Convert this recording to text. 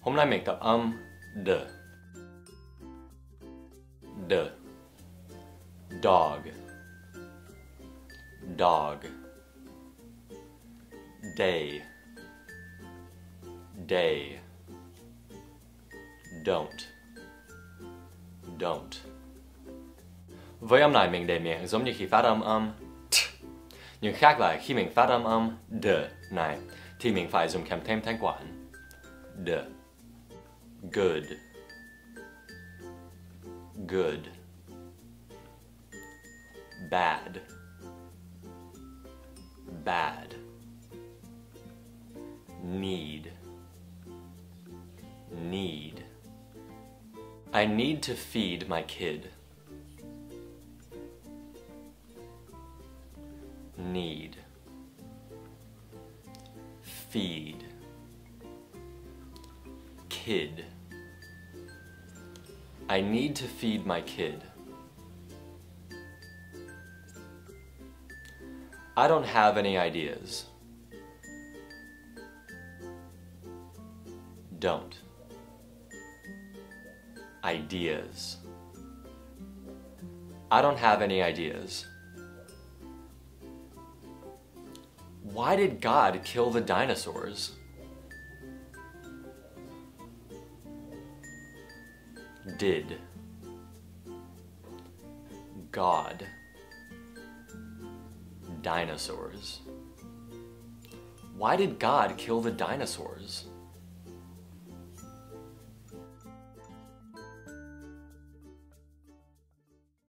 Hôm nay mình tập âm D. D. Dog. Dog. Day. Day. Don't. Don't. Với âm này mình để miệng giống như khi phát âm t. Nhưng khác là khi mình phát âm D này thì mình phải dùng kèm thêm thanh quản. D. Good. Good. Bad. Bad. Need. Need. I need to feed my kid. Need. Feed. Kid. I need to feed my kid. I don't have any ideas. Don't. Ideas. I don't have any ideas. Why did God kill the dinosaurs? Did. God. Dinosaurs. Why did God kill the dinosaurs?